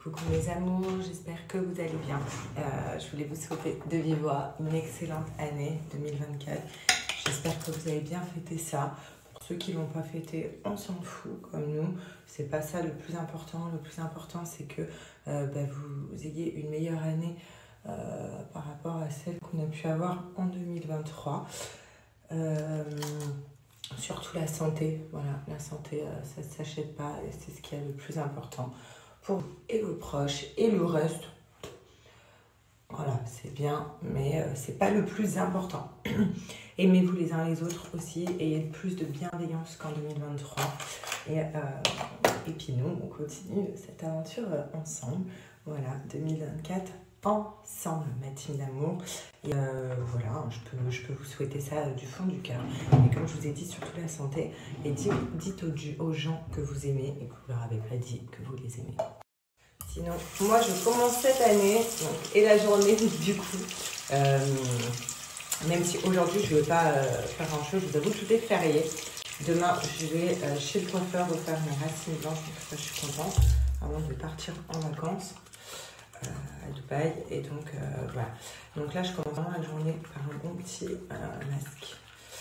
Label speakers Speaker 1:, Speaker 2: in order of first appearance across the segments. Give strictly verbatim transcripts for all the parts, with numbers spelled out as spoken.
Speaker 1: Coucou mes amours, j'espère que vous allez bien. Euh, je voulais vous souhaiter de vive voix une excellente année deux mille vingt-quatre. J'espère que vous avez bien fêté ça. Pour ceux qui ne l'ont pas fêté, on s'en fout comme nous. C'est pas ça le plus important. Le plus important, c'est que euh, bah, vous ayez une meilleure année euh, par rapport à celle qu'on a pu avoir en deux mille vingt-trois. Euh, surtout la santé. Voilà, la santé, euh, ça ne s'achète pas et c'est ce qui est le plus important. Pour vous et vos proches et le reste, voilà, c'est bien, mais euh, c'est pas le plus important. Aimez-vous les uns les autres aussi, ayez plus de bienveillance qu'en deux mille vingt-trois. Et, euh, et puis nous, on continue cette aventure ensemble. Voilà, deux mille vingt-quatre, ensemble, ma team d'amour. Et euh, voilà, je peux, je peux vous souhaiter ça du fond du cœur. Et comme je vous ai dit, surtout la santé. Et dites, dites aux, aux gens que vous aimez et que vous leur avez pas dit que vous les aimez. Sinon, moi je commence cette année donc, et la journée du coup, euh, même si aujourd'hui je ne vais pas euh, faire grand chose, je vous avoue que tout est férié. Demain je vais euh, chez le coiffeur refaire mes racines blanches, donc ça je suis contente avant de partir en vacances euh, à Dubaï. Et donc euh, voilà, donc là je commence vraiment la journée par un bon petit euh, masque.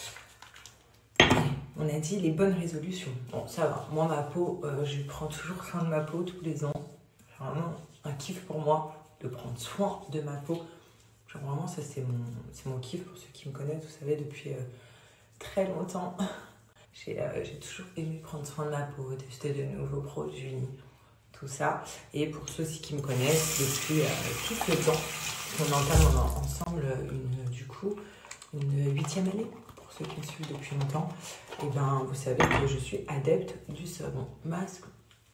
Speaker 1: On a dit les bonnes résolutions, bon ça va, moi ma peau, euh, je prends toujours soin de ma peau tous les ans. Vraiment un kiff pour moi de prendre soin de ma peau. Genre vraiment ça c'est mon, c'est mon kiff pour ceux qui me connaissent, vous savez depuis euh, très longtemps. J'ai euh, j'ai toujours aimé prendre soin de ma peau, tester de nouveaux produits, tout ça. Et pour ceux qui me connaissent depuis euh, tout ce temps, on entame ensemble une, du coup une huitième année. Pour ceux qui me suivent depuis longtemps, et ben vous savez que je suis adepte du savon masque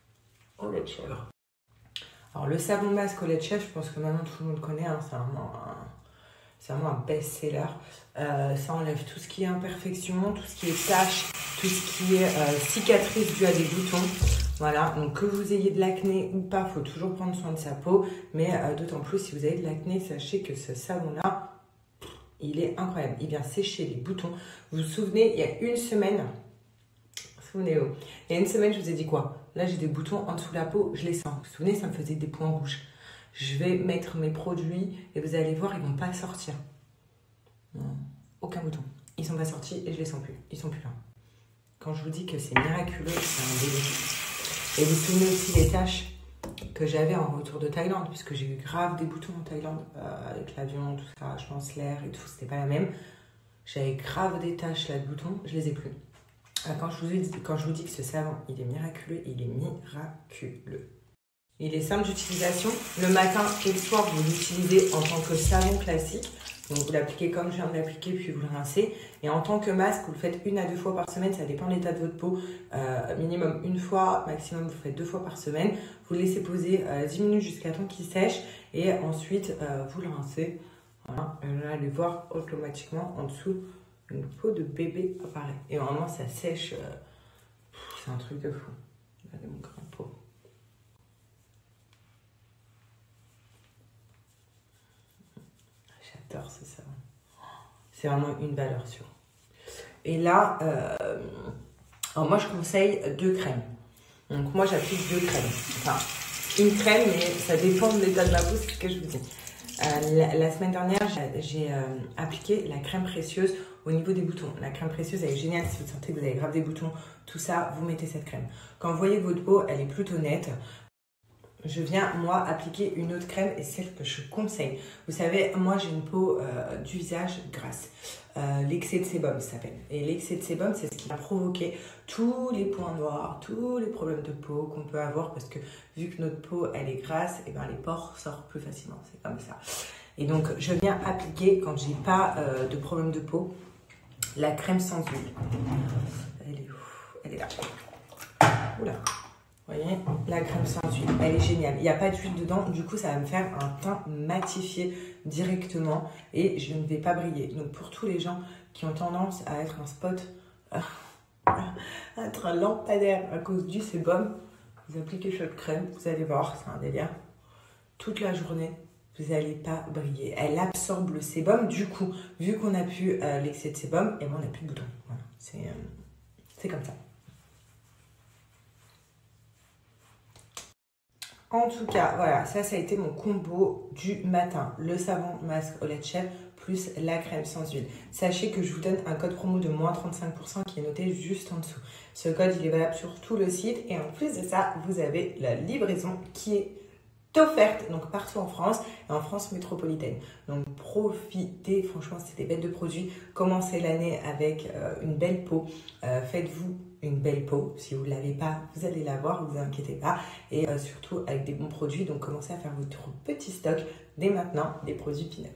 Speaker 1: au lait de chèvre. Alors le savon masque au lait de chèvre, je pense que maintenant tout le monde connaît, hein, c'est vraiment un, c'est vraiment un best-seller. Euh, ça enlève tout ce qui est imperfection, tout ce qui est taches, tout ce qui est euh, cicatrices dues à des boutons. Voilà, donc que vous ayez de l'acné ou pas, il faut toujours prendre soin de sa peau. Mais euh, d'autant plus si vous avez de l'acné, sachez que ce savon-là, il est incroyable. Il vient sécher les boutons. Vous vous souvenez, il y a une semaine... Souvenez-vous. Il y a une semaine, je vous ai dit quoi? Là, j'ai des boutons en dessous de la peau, je les sens. Vous vous souvenez, ça me faisait des points rouges. Je vais mettre mes produits et vous allez voir, ils ne vont pas sortir. Non, aucun bouton. Ils ne sont pas sortis et je les sens plus. Ils ne sont plus là. Quand je vous dis que c'est miraculeux, c'est un délire. Et vous vous souvenez aussi des taches que j'avais en retour de Thaïlande, puisque j'ai eu grave des boutons en Thaïlande, euh, avec l'avion, tout ça, je pense, l'air et tout, c'était pas la même. J'avais grave des taches là de boutons, je les ai plus. Quand je, vous dis, quand je vous dis que ce savon, il est miraculeux, il est miraculeux. Il est simple d'utilisation. Le matin et le soir, vous l'utilisez en tant que savon classique. Donc vous l'appliquez comme je viens de l'appliquer, puis vous le rincez. Et en tant que masque, vous le faites une à deux fois par semaine, ça dépend de l'état de votre peau. Euh, minimum une fois, maximum vous faites deux fois par semaine. Vous le laissez poser euh, dix minutes jusqu'à temps qu'il sèche. Et ensuite, euh, vous le rincez. Voilà. Et là, allez voir automatiquement en dessous. Une peau de bébé apparaît. Et vraiment, ça sèche. Euh, c'est un truc de fou. Regardez mon grain de peau. J'adore ce savon. C'est vraiment une valeur sûre. Et là, euh, alors moi, je conseille deux crèmes. Donc, moi, j'applique deux crèmes. Enfin, une crème, mais ça dépend de l'état de ma peau, c'est ce que je vous dis. Euh, la, la semaine dernière, j'ai euh, appliqué la crème précieuse au niveau des boutons. La crème précieuse, elle est géniale. Si vous sentez que vous avez grave des boutons, tout ça, vous mettez cette crème. Quand vous voyez votre peau, elle est plutôt nette. Je viens, moi, appliquer une autre crème et celle que je conseille. Vous savez, moi, j'ai une peau euh, du visage grasse. Euh, l'excès de sébum, ça s'appelle. Et l'excès de sébum, c'est ce qui va provoquer tous les points noirs, tous les problèmes de peau qu'on peut avoir parce que vu que notre peau, elle est grasse, et ben, les pores sortent plus facilement. C'est comme ça. Et donc, je viens appliquer, quand j'ai pas euh, de problème de peau, la crème sans huile. Elle est où? Elle est là. Oula. Vous voyez, la crème sans huile, elle est géniale. Il n'y a pas d'huile dedans, du coup, ça va me faire un teint matifié directement et je ne vais pas briller. Donc, pour tous les gens qui ont tendance à être un spot, à être un lampadaire à cause du sébum, vous appliquez cette crème, vous allez voir, c'est un délire. Toute la journée, vous n'allez pas briller. Elle absorbe le sébum, du coup, vu qu'on n'a plus euh, l'excès de sébum, et ben on n'a plus de boutons. Voilà, c'est euh, comme ça. En tout cas, voilà, ça, ça a été mon combo du matin. Le savon masque au lait de chèvre plus la crème sans huile. Sachez que je vous donne un code promo de moins trente-cinq pour cent qui est noté juste en dessous. Ce code, il est valable sur tout le site. Et en plus de ça, vous avez la livraison qui est offerte, donc partout en France et en France métropolitaine. Donc profitez, franchement, c'est des bêtes de produits. Commencez l'année avec euh, une belle peau. Euh, Faites-vous une belle peau. Si vous ne l'avez pas, vous allez l'avoir, ne vous inquiétez pas. Et euh, surtout avec des bons produits. Donc commencez à faire votre petit stock dès maintenant des produits Pin-Up.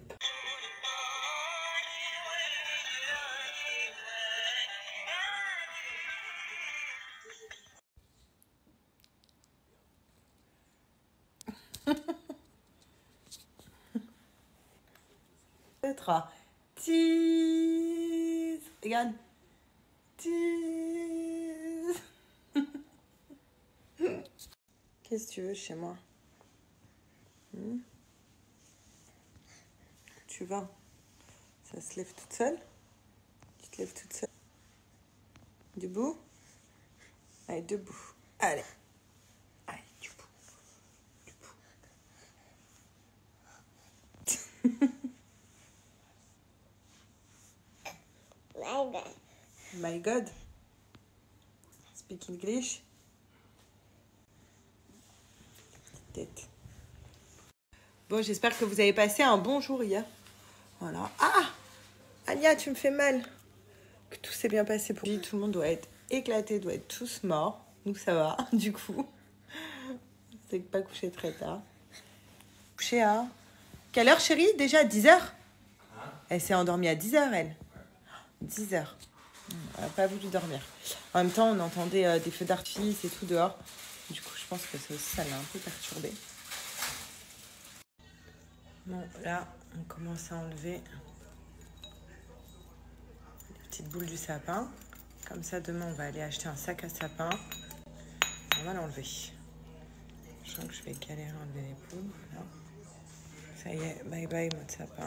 Speaker 1: Petra. Tease. Regarde. Tease. Qu'est-ce que tu veux chez moi? hmm Tu vas? Ça se lève toute seule? Tu te lèves toute seule? Debout? Allez, debout. Allez. Allez, debout. Debout.
Speaker 2: My God.
Speaker 1: My God. Speak English. Tête. Bon, j'espère que vous avez passé un bon jour hier. Voilà. Ah, Anya, tu me fais mal. Que tout s'est bien passé pour lui. Tout le monde doit être éclaté, doit être tous morts. Nous, ça va, du coup. C'est pas couché très tard. Couché à... Quelle heure, chérie? Déjà à dix heures? Elle s'est endormie à dix heures, elle. dix heures. Elle n'a pas voulu dormir. En même temps, on entendait euh, des feux d'artifice et tout dehors. Du coup, je pense que ça aussi, ça l'a un peu perturbée. Bon, là, on commence à enlever les petites boules du sapin. Comme ça, demain, on va aller acheter un sac à sapin. On va l'enlever. Je sens que je vais galérer à enlever les poules. Voilà. Ça y est, bye bye, mode sapin.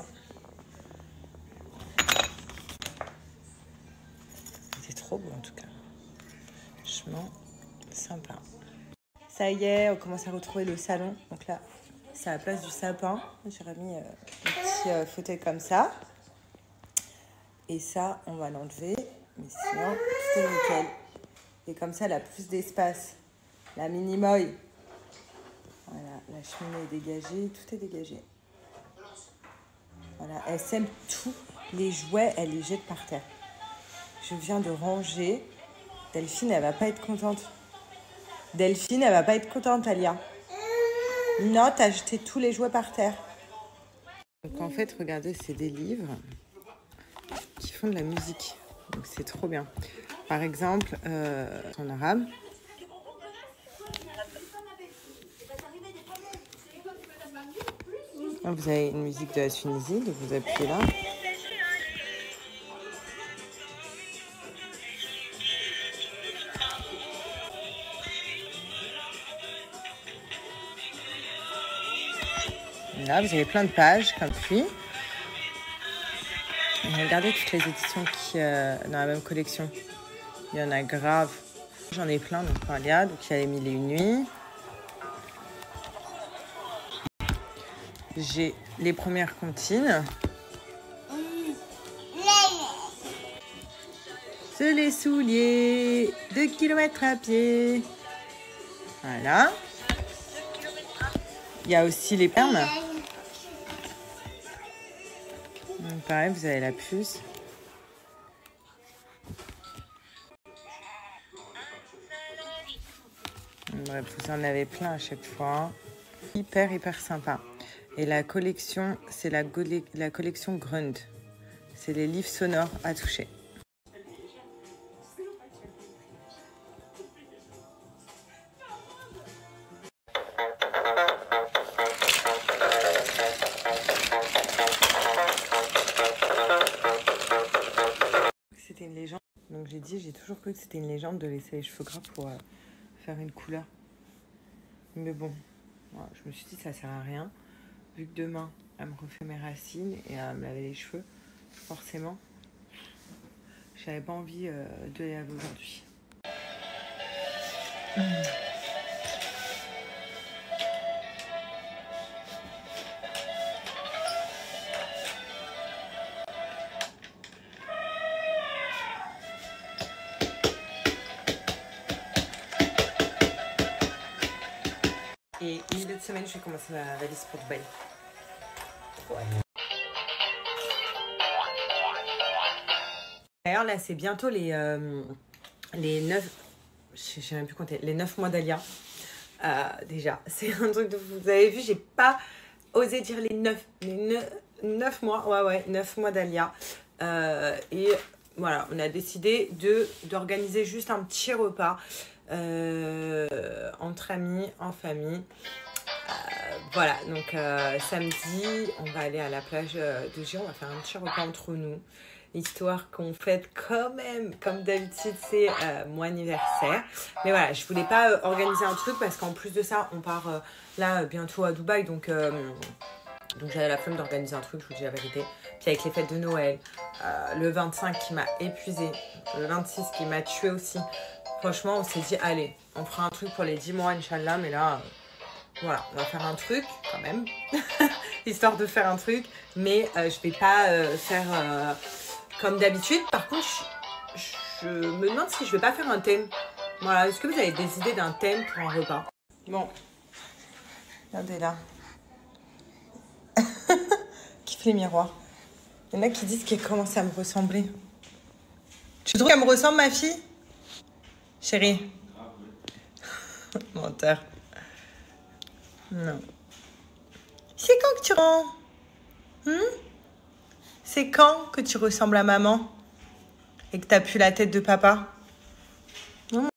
Speaker 1: C'est trop beau, en tout cas. Franchement, sympa. Ça y est, on commence à retrouver le salon. Donc là, c'est à la place du sapin. J'ai remis euh, un petit euh, fauteuil comme ça. Et ça, on va l'enlever. Mais sinon, tout est nickel. Et comme ça, elle a plus d'espace. La mini-moille. Voilà, la cheminée est dégagée. Tout est dégagé. Voilà, elle sème tous les jouets. Elle les jette par terre. Je viens de ranger. Delphine, elle va pas être contente. Delphine, elle va pas être contente, Alia. Non, t'as jeté tous les jouets par terre. Donc en fait, regardez, c'est des livres qui font de la musique. Donc c'est trop bien. Par exemple, euh, en arabe. Vous avez une musique de la Tunisie, donc vous appuyez là. Là, vous avez plein de pages comme puis. Et regardez toutes les éditions qui euh, dans la même collection. Il y en a grave. J'en ai plein, donc pour Alia. Donc il y a les mille et une nuits. J'ai les premières comptines. C'est les souliers. Deux kilomètres à pied. Voilà. Il y a aussi les permes. Donc pareil, vous avez la puce. Bref, vous en avez plein à chaque fois. Hyper, hyper sympa. Et la collection, c'est la, la collection Grund. C'est les livres sonores à toucher. C'était une légende. Donc j'ai dit, j'ai toujours cru que c'était une légende de laisser les cheveux gras pour euh, faire une couleur. Mais bon, voilà, je me suis dit, ça sert à rien. Vu que demain, elle me refait mes racines et elle me laver les cheveux, forcément, j'avais pas envie euh, de les laver aujourd'hui. Mmh. Et milieu de semaine, je vais commencer ma valise pour Dubaï. Ouais. D'ailleurs, là, c'est bientôt les, euh, les neuf... Je sais même plus compter. Les neuf mois d'Alia. Euh, déjà, c'est un truc de... Vous avez vu, j'ai pas osé dire les neuf... Les neuf mois. Ouais, ouais, neuf mois d'Alia. Euh, et voilà, on a décidé de d'organiser juste un petit repas euh, entre amis, en famille. Euh, voilà, donc euh, samedi, on va aller à la plage de Giron, on va faire un petit repas entre nous, histoire qu'on fête quand même, comme d'habitude, c'est euh, mon anniversaire. Mais voilà, je voulais pas euh, organiser un truc parce qu'en plus de ça, on part euh, là bientôt à Dubaï, donc, euh, donc j'avais la flemme d'organiser un truc, je vous dis la vérité. Puis avec les fêtes de Noël, euh, le vingt-cinq qui m'a épuisée, le vingt-six qui m'a tuée aussi. Franchement, on s'est dit, allez, on fera un truc pour les dix mois, Inch'Allah, mais là... Euh, Voilà, on va faire un truc quand même, histoire de faire un truc, mais euh, je vais pas euh, faire euh, comme d'habitude. Par contre, je, je me demande si je vais pas faire un thème. Voilà, est-ce que vous avez des idées d'un thème pour un repas? Bon, regardez là. Kiffe les miroirs. Il y en a qui disent qu'elle commence à me ressembler. Tu trouves qu'elle me ressemble, ma fille? Chérie. Menteur. Non. C'est quand que tu rends hmm C'est quand que tu ressembles à maman et que t'as plus la tête de papa? Non.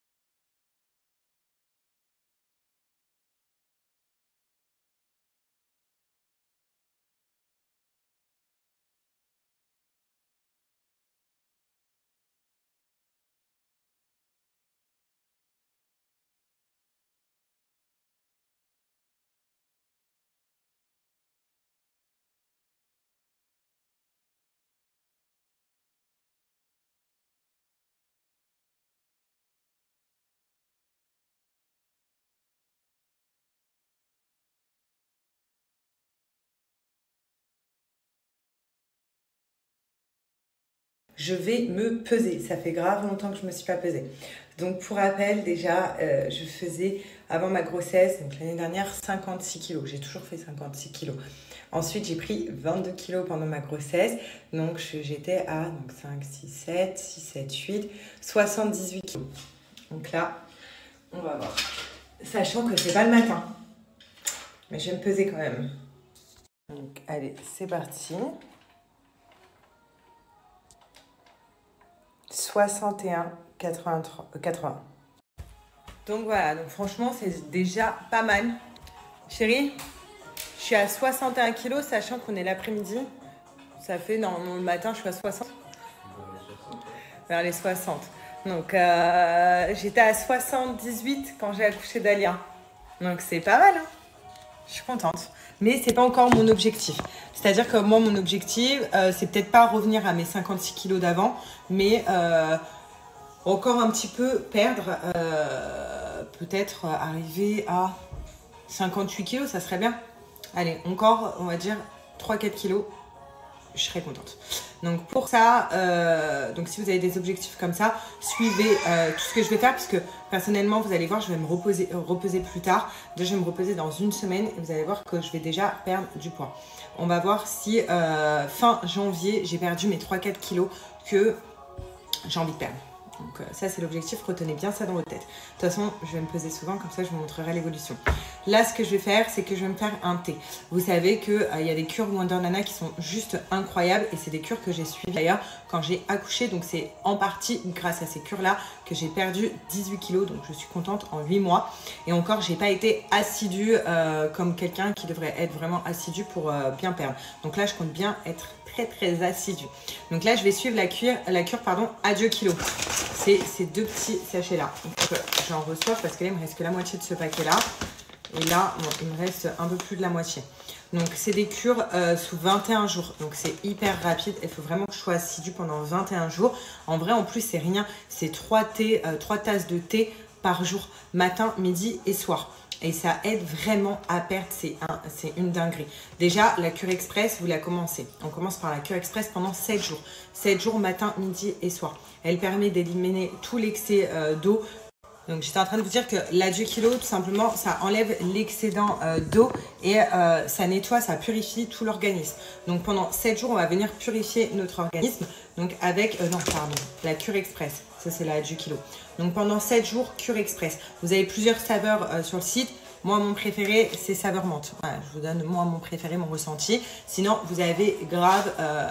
Speaker 1: Je vais me peser. Ça fait grave longtemps que je ne me suis pas pesée. Donc, pour rappel, déjà, euh, je faisais, avant ma grossesse, donc l'année dernière, cinquante-six kilos. J'ai toujours fait cinquante-six kilos. Ensuite, j'ai pris vingt-deux kilos pendant ma grossesse. Donc, j'étais à donc, cinq, six, sept, six, sept, huit, soixante-dix-huit kilos. Donc là, on va voir. Sachant que c'est pas le matin. Mais je vais me peser quand même. Donc, allez, c'est parti. soixante et un quatre-vingts. Donc voilà, donc franchement, c'est déjà pas mal. Chérie, je suis à soixante et un kilos, sachant qu'on est l'après-midi. Ça fait, non, le matin, je suis à soixante. Vers les soixante. Donc, euh, j'étais à soixante-dix-huit quand j'ai accouché d'Alia. Donc, c'est pas mal, hein. Je suis contente. Mais c'est pas encore mon objectif. C'est-à-dire que moi, mon objectif, euh, c'est peut-être pas revenir à mes cinquante-six kilos d'avant, mais euh, encore un petit peu perdre, euh, peut-être arriver à cinquante-huit kilos, ça serait bien. Allez, encore, on va dire trois à quatre kilos, je serais contente. Donc pour ça, euh, donc si vous avez des objectifs comme ça, suivez euh, tout ce que je vais faire, parce que personnellement, vous allez voir, je vais me reposer, reposer plus tard. Déjà, je vais me reposer dans une semaine et vous allez voir que je vais déjà perdre du poids. On va voir si euh, fin janvier, j'ai perdu mes trois à quatre kilos que j'ai envie de perdre. Donc euh, ça, c'est l'objectif. Retenez bien ça dans votre tête. De toute façon, je vais me peser souvent, comme ça, je vous montrerai l'évolution. Là, ce que je vais faire, c'est que je vais me faire un thé. Vous savez qu'il euh, y a des cures Wonder Nana qui sont juste incroyables. Et c'est des cures que j'ai suivies d'ailleurs quand j'ai accouché. Donc, c'est en partie grâce à ces cures-là que j'ai perdu dix-huit kilos. Donc, je suis contente en huit mois. Et encore, j'ai pas été assidue euh, comme quelqu'un qui devrait être vraiment assidu pour euh, bien perdre. Donc là, je compte bien être très, très assidue. Donc là, je vais suivre la cure, la cure pardon, Adieu Kilo. C'est ces deux petits sachets-là. J'en reçois parce que là, il me reste que la moitié de ce paquet-là. Et là, bon, il me reste un peu plus de la moitié. Donc, c'est des cures euh, sous vingt et un jours. Donc, c'est hyper rapide. Il faut vraiment que je sois assidue pendant vingt et un jours. En vrai, en plus, c'est rien. C'est trois euh, trois tasses de thé par jour, matin, midi et soir. Et ça aide vraiment à perdre, c'est un, c'est une dinguerie. Déjà, la cure express, vous la commencez. On commence par la cure express pendant sept jours. sept jours, matin, midi et soir. Elle permet d'éliminer tout l'excès euh, d'eau Donc j'étais en train de vous dire que l'Adieu Kilo, tout simplement, ça enlève l'excédent euh, d'eau et euh, ça nettoie, ça purifie tout l'organisme. Donc pendant sept jours, on va venir purifier notre organisme. Donc avec, euh, non pardon, la cure express. Ça c'est l'Adieu Kilo. Donc pendant sept jours, cure express. Vous avez plusieurs saveurs euh, sur le site. Moi, mon préféré, c'est saveur menthe. Voilà, je vous donne moi mon préféré, mon ressenti. Sinon, vous avez grave, euh,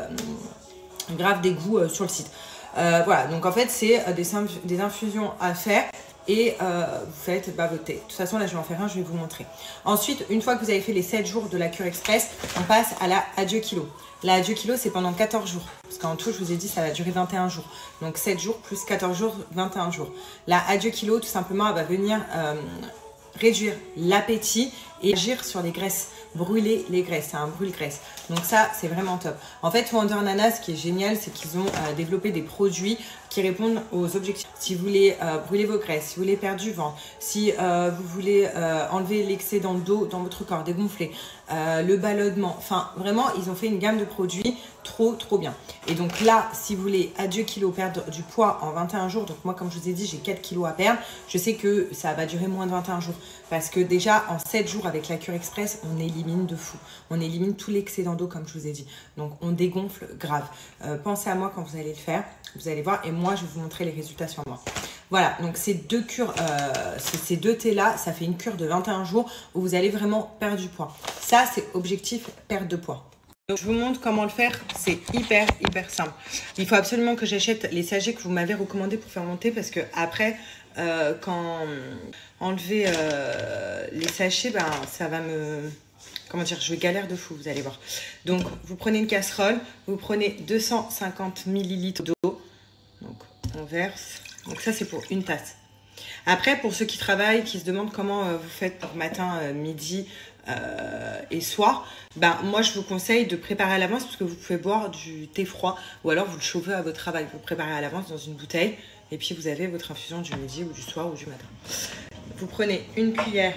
Speaker 1: grave des goûts euh, sur le site. Euh, voilà, donc en fait, c'est euh, des, des infusions à faire. Et euh, vous faites bah, votre thé. De toute façon, là, je vais en faire un, je vais vous montrer. Ensuite, une fois que vous avez fait les sept jours de la cure express, on passe à la Adieu Kilo. La Adieu Kilo, c'est pendant quatorze jours. Parce qu'en tout, je vous ai dit, ça va durer vingt et un jours. Donc, sept jours plus quatorze jours, vingt et un jours. La Adieu Kilo, tout simplement, elle va venir euh, réduire l'appétit et agir sur les graisses. Brûler les graisses, c'est un brûle-graisse. Donc ça, c'est vraiment top. En fait, Wonder Nana, ce qui est génial, c'est qu'ils ont euh, développé des produits qui répondent aux objectifs. Si vous voulez euh, brûler vos graisses, si vous voulez perdre du ventre, si euh, vous voulez euh, enlever l'excédent d'eau dans votre corps, dégonfler, euh, le ballonnement, enfin vraiment, ils ont fait une gamme de produits trop, trop bien. Et donc là, si vous voulez Adieu Kilo perdre du poids en vingt et un jours, donc moi, comme je vous ai dit, j'ai quatre kilos à perdre, je sais que ça va durer moins de vingt et un jours. Parce que déjà, en sept jours avec la cure express, on élimine de fou. On élimine tout l'excédent d'eau, comme je vous ai dit. Donc, on dégonfle grave. Euh, pensez à moi quand vous allez le faire. Vous allez voir. Et moi, je vais vous montrer les résultats sur moi. Voilà. Donc, ces deux cures, euh, ces deux thés-là, ça fait une cure de vingt et un jours où vous allez vraiment perdre du poids. Ça, c'est objectif perte de poids. Donc, je vous montre comment le faire. C'est hyper, hyper simple. Il faut absolument que j'achète les sachets que vous m'avez recommandés pour faire monter parce que après, euh, quand enlever euh, les sachets, ben, ça va me... Comment dire, je galère de fou, vous allez voir. Donc, vous prenez une casserole, vous prenez deux cent cinquante millilitres d'eau. Donc, on verse. Donc, ça, c'est pour une tasse. Après, pour ceux qui travaillent, qui se demandent comment euh, vous faites pour matin, euh, midi euh, et soir, ben, moi, je vous conseille de préparer à l'avance parce que vous pouvez boire du thé froid ou alors vous le chauffez à votre travail. Vous le préparez à l'avance dans une bouteille et puis vous avez votre infusion du midi ou du soir ou du matin. Vous prenez une cuillère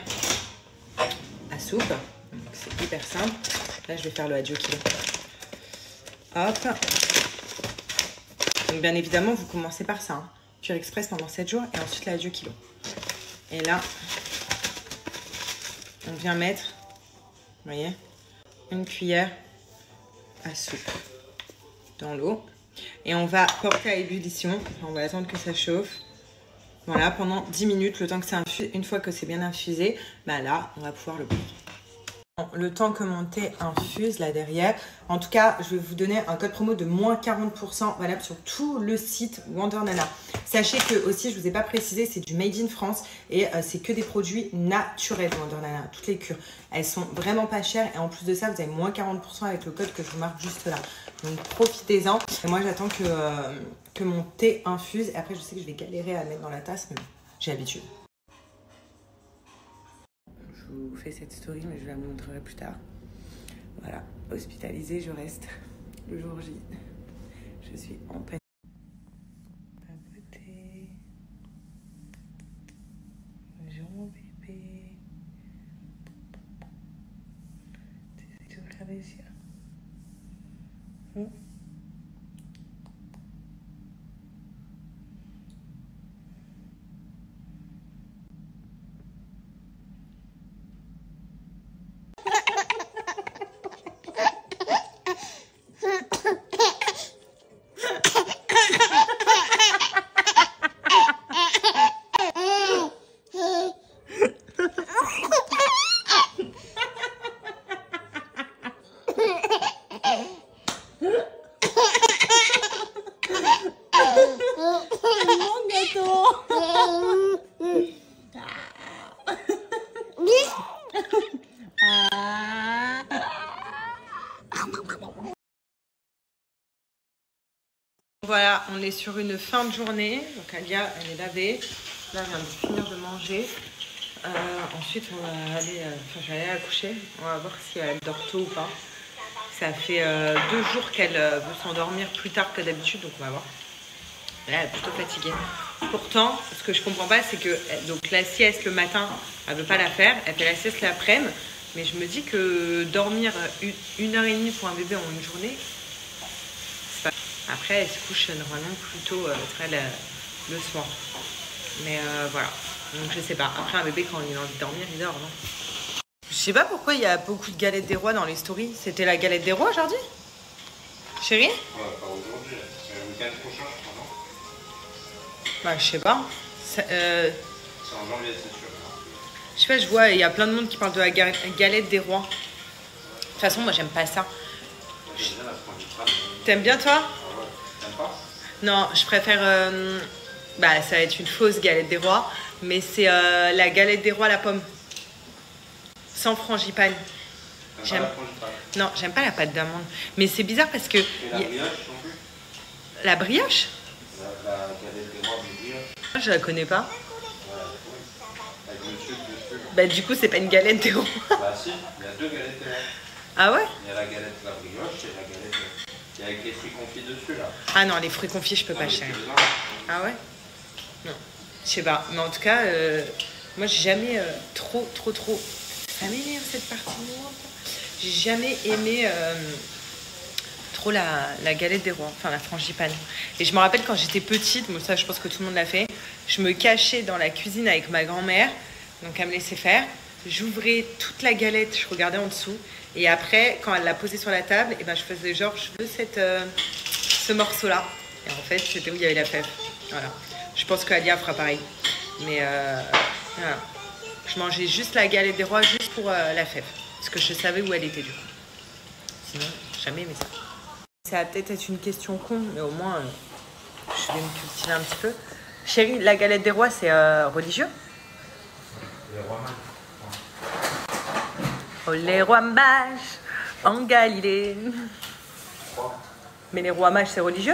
Speaker 1: à soupe. C'est hyper simple. Là, je vais faire le Adieu Kilo. Hop. Donc, bien évidemment, vous commencez par ça. Hein. Cure express pendant sept jours et ensuite l'Adieu Kilo. Et là, on vient mettre, vous voyez, une cuillère à soupe dans l'eau. Et on va porter à ébullition. On va attendre que ça chauffe. Voilà, pendant dix minutes, le temps que ça infuse. Une fois que c'est bien infusé, bah là, on va pouvoir le boire. Le temps que mon thé infuse là derrière. En tout cas, je vais vous donner un code promo de moins quarante pour cent valable sur tout le site Wonder Nana. Sachez que aussi, je ne vous ai pas précisé, c'est du Made in France et euh, c'est que des produits naturels Wonder Nana. Toutes les cures, elles sont vraiment pas chères et en plus de ça, vous avez moins quarante pour cent avec le code que je vous marque juste là. Donc profitez-en. Et moi, j'attends que, euh, que mon thé infuse. Et après, je sais que je vais galérer à le mettre dans la tasse, mais bon, j'ai l'habitude. Je vous fais cette story, mais je la montrerai plus tard. Voilà, hospitalisée, je reste le jour J. Je suis en peine. Papoter. Bonjour mon bébé. Tu veux regarder les yeux? Hum? Voilà, on est sur une fin de journée. Donc Alia, elle est lavée. Là, elle vient de finir de manger. Euh, ensuite, on va aller, euh, enfin, je vais aller la coucher. On va voir si elle dort tôt ou pas. Ça fait euh, deux jours qu'elle euh, veut s'endormir plus tard que d'habitude, donc on va voir. Là, elle est plutôt fatiguée. Pourtant, ce que je comprends pas, c'est que donc la sieste le matin, elle veut pas la faire. Elle fait la sieste l'après-midi. Mais je me dis que dormir une, une heure et demie pour un bébé en une journée, c'est pas... Après, elle se couche normalement plutôt euh, très le, le soir. Mais euh, voilà. Donc je sais pas. Après, un bébé, quand il a envie de dormir, il dort, non? Je sais pas pourquoi il y a beaucoup de galettes des rois dans les stories. C'était la galette des rois aujourd'hui? Chérie?
Speaker 3: Ouais, pas aujourd'hui. C'est le week-end prochain, je crois, non?
Speaker 1: Bah, je sais pas. Euh...
Speaker 3: C'est en janvier, c'est sûr.
Speaker 1: Je sais pas, je vois, il y a plein de monde qui parle de la ga galette des rois. De toute façon, moi, j'aime pas ça.
Speaker 3: J'aime bien la frangipane.
Speaker 1: T'aimes bien, toi?
Speaker 3: Ah ouais. T'aimes pas?
Speaker 1: Non, je préfère... Euh... Bah, ça va être une fausse galette des rois. Mais c'est euh, la galette des rois à la pomme. Sans frangipane.
Speaker 3: J'aime pas la frangipane?
Speaker 1: Non, j'aime pas la pâte d'amande. Mais c'est bizarre parce que...
Speaker 3: Et la brioche non plus?
Speaker 1: La brioche?
Speaker 3: La, la galette des rois de brioche.
Speaker 1: Je la connais pas.
Speaker 3: Ouais, oui. Avec le sucre dessus.
Speaker 1: Bah du coup, c'est pas une galette des rois.
Speaker 3: Bah si, il y a deux galettes des rois.
Speaker 1: Ah ouais?
Speaker 3: Il y a la galette de la brioche et la galette... Il y a avec les fruits confits dessus, là.
Speaker 1: Ah non, les fruits confits, je peux pas, chérie. Ah ouais? Non. Je sais pas. Mais en tout cas, euh, moi, j'ai jamais euh, trop, trop, trop... Ça m'énerve, cette partie. J'ai jamais aimé... Euh, trop la, la galette des rois, enfin la frangipane. Et je me rappelle quand j'étais petite, moi ça je pense que tout le monde l'a fait, je me cachais dans la cuisine avec ma grand-mère, donc elle me laissait faire, j'ouvrais toute la galette, je regardais en dessous, et après quand elle l'a posée sur la table, et ben je faisais genre je veux cette, euh, ce morceau-là. Et en fait c'était où il y avait la fève. Voilà. Je pense qu'Alia fera pareil. Mais euh, voilà. Je mangeais juste la galette des rois juste pour euh, la fève, parce que je savais où elle était du coup. Sinon, jamais aimé ça. Ça va peut-être être une question con, mais au moins, euh, je vais me cultiver un petit peu. Chérie, la galette des rois, c'est euh, religieux?
Speaker 3: Les rois mages.
Speaker 1: Oh, les rois mages en Galilée. Mais les rois mages, c'est religieux?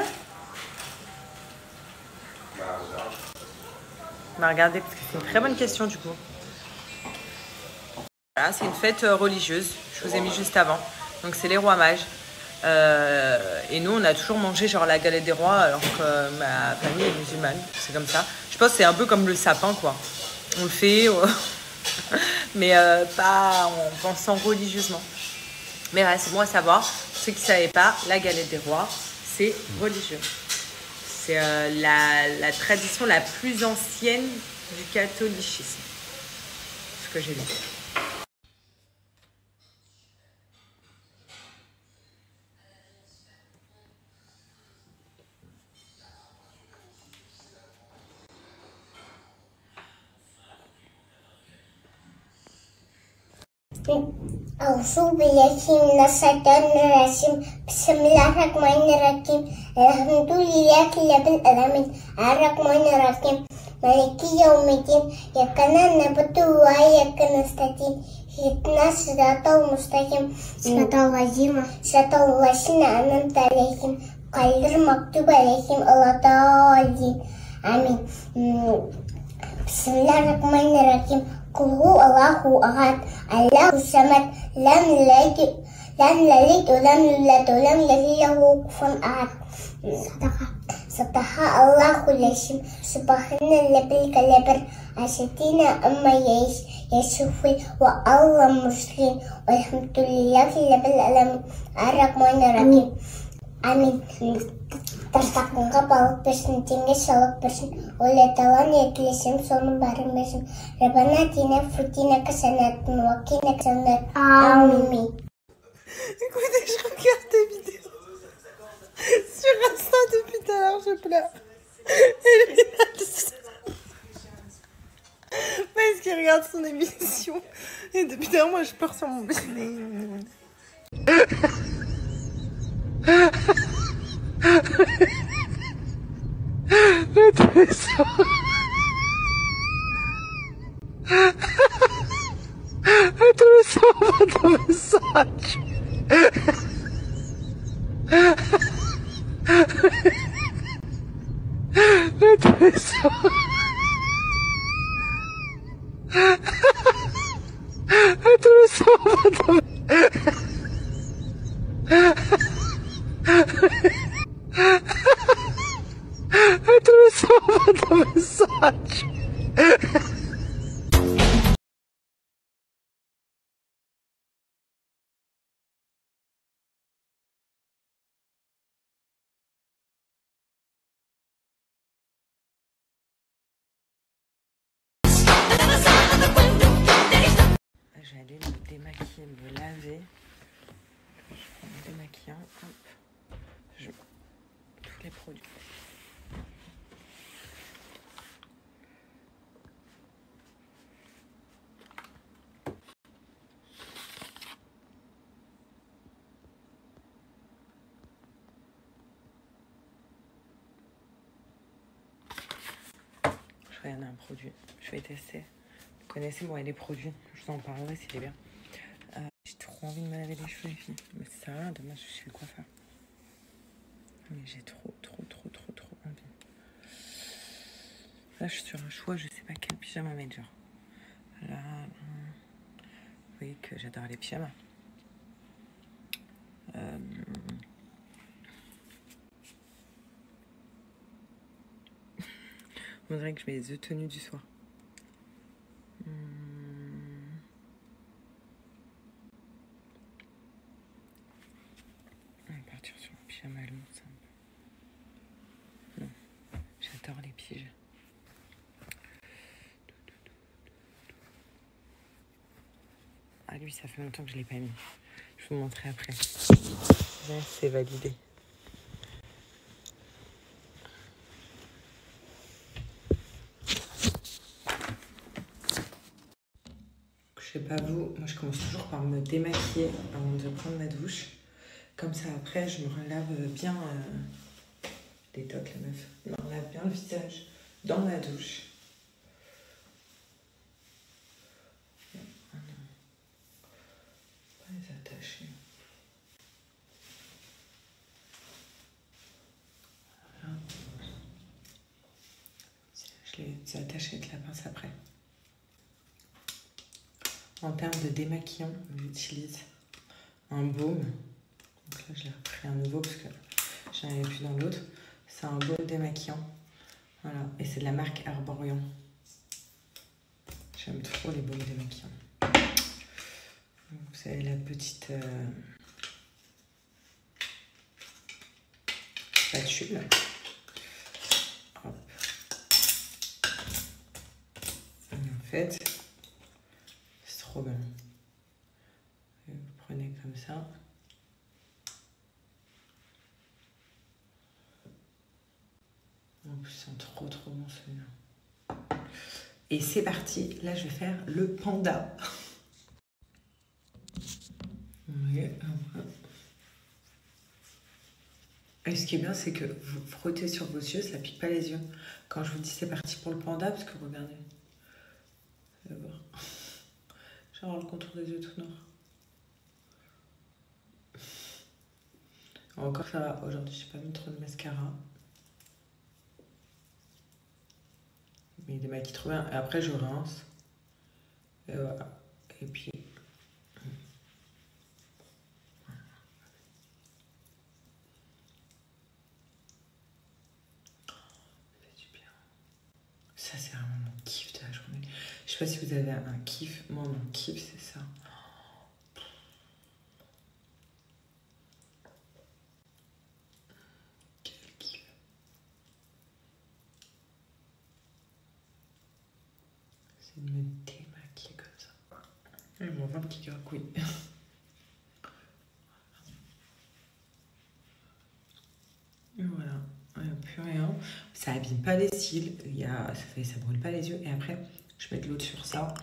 Speaker 3: Bah, regarde.
Speaker 1: Bah, regardez, parce que c'est une très bonne question, du coup. Voilà, c'est une fête euh, religieuse. Je vous ai mis juste avant. Donc, c'est les rois mages. Euh, et nous, on a toujours mangé genre la galette des rois, alors que euh, ma famille est musulmane. C'est comme ça. Je pense que c'est un peu comme le sapin, quoi. On le fait, euh, mais euh, pas en pensant religieusement. Mais ouais, c'est bon à savoir. Ceux qui ne savaient pas, la galette des rois, c'est religieux. C'est euh, la, la tradition la plus ancienne du catholicisme. Ce que j'ai lu.
Speaker 2: أعوذ بالله من الشيطان الرجيم بسم الله الرحمن الرحيم الحمد لله رب العالمين الرحمن الرحيم مالك يوم الدين إياك نعبد وإياك نستعين اهدنا الصراط المستقيم صراط الذين صراط الذين أنعمت عليهم غير المغضوب عليهم ولا الضالين آمين بسم الله الرحمن الرحيم قل هو الله أحد الله الصمد لم يلد لم يلد ولم يولد ولم يكن له كفوا أحد صدق صدق الله العظيم سبحان الذي كبر أشهدين أما يشوفي والله مسلم والحمد لله رب العالمين الرحمن الرحيم آمين Тартақынға балық берсін, теңге шалық берсін, ойлаталан етілесем, соның барын берсін. Рабана тина фрутина касанатын, вакина касанат. Амин.
Speaker 1: Écoutez, je regarde des vidéos sur Insta depuis tout à l'heure, je pleure. Et lui, il a dit ça. Parce qu'il regarde son émission. Et depuis tout à l'heure, moi, je pleure sur mon bébé.
Speaker 4: Le trésor. Le trésor va dans le message. Le trésor. Le trésor va dans le Le trésor va dans le message.
Speaker 1: démaquiller, me laver. Je prends mon démaquillant, hop, je tous les produits. Je regarde un produit, je vais tester. Vous connaissez moi les produits, je vous en parlerai s'il est bien. Euh, j'ai trop envie de me laver les cheveux les filles, mais ça sert à rien, demain je suis le coiffeur. Mais j'ai trop, trop, trop, trop, trop envie. Là je suis sur un choix, je sais pas quel pyjama mettre genre. Là, vous voyez que j'adore les pyjamas. Euh... On dirait que je mets les deux tenues du soir. Hum... On va partir sur un pyjama long, simple. Non, j'adore les piges. Ah lui, ça fait longtemps que je l'ai pas mis. Je vais vous montrer après. Là, c'est validé. Je sais pas vous, moi je commence toujours par me démaquiller avant de prendre ma douche. Comme ça après je me relave bien euh, les tocs la meuf. Je me relave bien le visage dans ma douche. Ah non. Pas les attacher. Voilà. Je les attache avec la pince après. En termes de démaquillant, j'utilise un baume. Donc là, je l'ai repris un nouveau parce que j'en avais plus dans l'autre. C'est un baume démaquillant. Voilà. Et c'est de la marque Arborian. J'aime trop les baumes démaquillants. Vous avez la petite euh, spatule. Hop. Et en fait, trop bien. Vous prenez comme ça. En plus, c'est trop trop bon celui-là. Et c'est parti. Là, je vais faire le panda. Oui. Et ce qui est bien, c'est que vous frottez sur vos yeux, ça pique pas les yeux. Quand je vous dis c'est parti pour le panda, parce que regardez. Vous allez voir. Genre le contour des yeux tout noir. Encore ça va, aujourd'hui j'ai pas mis trop de mascara. Mais il démaquille trop bien. Et après je rince. Et voilà. Et puis. Ça fait du bien. Ça c'est vraiment mon kiff de la journée. Je sais pas si vous avez un kiff. Moi mon kiff c'est ça. De me démaquiller comme ça. Et mon ventre qui gratouille. Et voilà, il n'y a plus rien. Ça abîme pas les cils, il y a, ça fait, ça brûle pas les yeux. Et après, je mets de l'eau sur ça.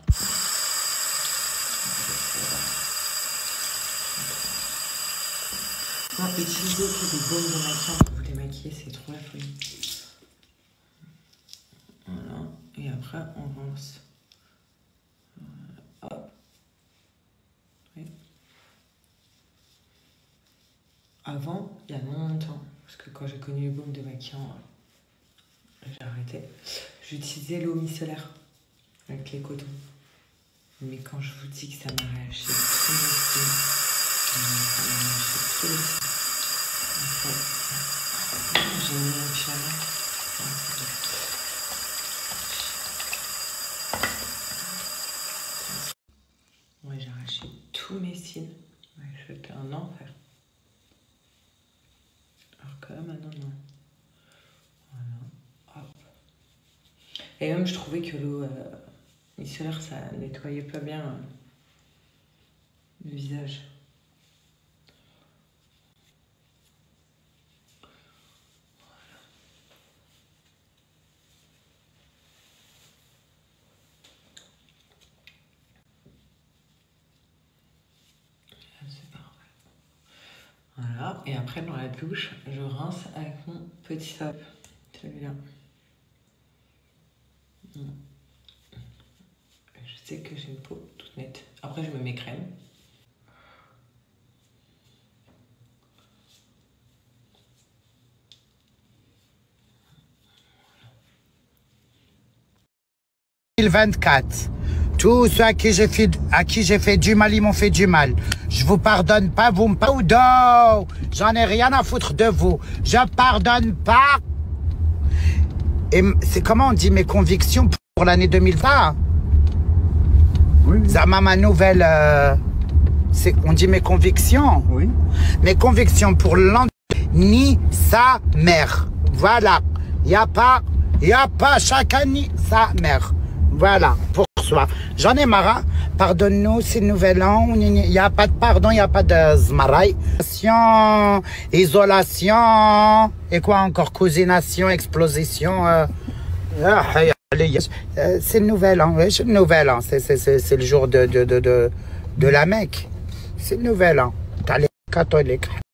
Speaker 1: Non, utilisez aussi des baumes démaquillants pour vous démaquiller, c'est trop la folie. Voilà, et après on rince. Hop. Oui. Avant, il y a longtemps, parce que quand j'ai connu le baume démaquillant, j'ai arrêté. J'utilisais l'eau micellaire avec les cotons. Mais quand je vous dis que ça m'a arraché tout mon style, ça m'a arraché tout le style. J'ai mis un pyjama. Ouais, j'ai arraché tous mes cils. Ouais, c'était un enfer. Alors que là, maintenant, non. Voilà. Hop. Et même, je trouvais que l'eau euh, micellaire, ça nettoyait pas bien. le visage. C'est parfait. Voilà, et après dans la douche, je rince avec mon petit sable, celui-là. Je sais que j'ai une peau toute nette. Après, je me mets crème.
Speaker 5: deux mille vingt-quatre. Tous ceux à qui j'ai fait, à qui j'ai fait du mal, ils m'ont fait du mal. Je vous pardonne pas, vous me pardonnez. J'en ai rien à foutre de vous. Je pardonne pas. Et c'est comment on dit mes convictions pour l'année deux mille vingt? Oui. Ça m'a ma nouvelle. Euh, on dit mes convictions.
Speaker 6: Oui.
Speaker 5: Mes convictions pour l'an ni sa mère. Voilà. Il n'y a pas, il n'y a pas chacun ni sa mère. Voilà. Pour soi. J'en ai marre. Hein. Pardonne-nous, c'est le nouvel an. Il n'y a pas de pardon, il n'y a pas de zmaraï. Isolation. Et quoi encore? Cousination, explosion. Euh, euh, c'est le nouvel an. Oui, c'est le nouvel an. C'est le jour de, de, de, de, de la Mecque. C'est le nouvel an. T'as les catholiques.